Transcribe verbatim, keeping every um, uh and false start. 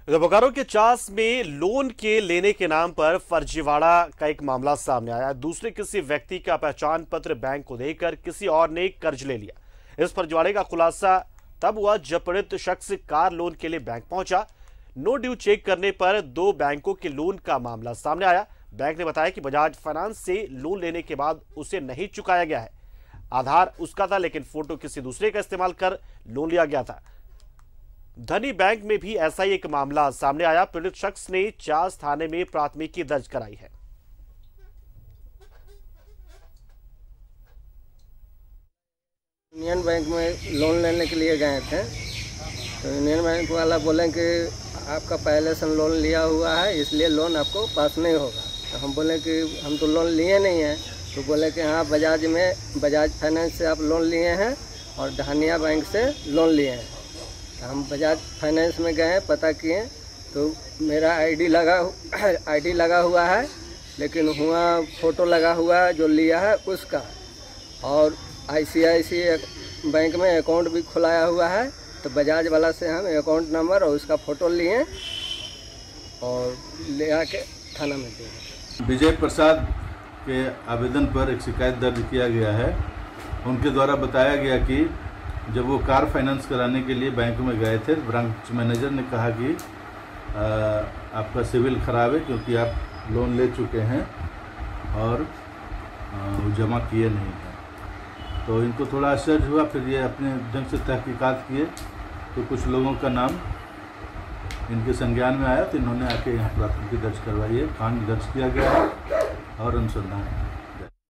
इधर बोकारो के चास में लोन के लेने के नाम पर फर्जीवाड़ा का एक मामला सामने आया। दूसरे किसी व्यक्ति का पहचान पत्र बैंक को देकर किसी और ने कर्ज ले लिया। इस फर्जीवाड़े का खुलासा तब हुआ जब पीड़ित शख्स कार लोन के लिए बैंक पहुंचा। नो ड्यू चेक करने पर दो बैंकों के लोन का मामला सामने आया। बैंक ने बताया कि बजाज फाइनेंस से लोन लेने के बाद उसे नहीं चुकाया गया है। आधार उसका था, लेकिन फोटो किसी दूसरे का इस्तेमाल कर लोन लिया गया था। धनी बैंक में भी ऐसा ही एक मामला सामने आया। पीड़ित शख्स ने चास थाने में प्राथमिकी दर्ज कराई है। यूनियन बैंक में लोन लेने के लिए गए थे, तो यूनियन बैंक वाला बोले कि आपका पहले से लोन लिया हुआ है, इसलिए लोन आपको पास नहीं होगा। तो हम बोले कि हम तो लोन लिए नहीं हैं। तो बोले कि हाँ, बजाज में बजाज फाइनेंस से आप लोन लिए हैं और धानिया बैंक से लोन लिए हैं। तो हम बजाज फाइनेंस में गए, पता किए तो मेरा आईडी लगा आईडी लगा हुआ है, लेकिन हुआ फ़ोटो लगा हुआ है जो लिया है उसका। और आईसीआईसीआई बैंक में अकाउंट भी खुलाया हुआ है। तो बजाज वाला से हम अकाउंट नंबर और उसका फ़ोटो लिए और ले आके थाना में दिए। विजय प्रसाद के आवेदन पर एक शिकायत दर्ज किया गया है। उनके द्वारा बताया गया कि जब वो कार फाइनेंस कराने के लिए बैंक में गए थे, ब्रांच मैनेजर ने कहा कि आ, आपका सिविल ख़राब है क्योंकि आप लोन ले चुके हैं और वो जमा किए नहीं हैं। तो इनको थोड़ा आश्चर्य हुआ। फिर ये अपने ढंग से तहकीकात किए तो कुछ लोगों का नाम इनके संज्ञान में आया, तो इन्होंने आके यहाँ प्राथमिकी दर्ज करवाई है। कांड दर्ज किया गया है और अनुसंधान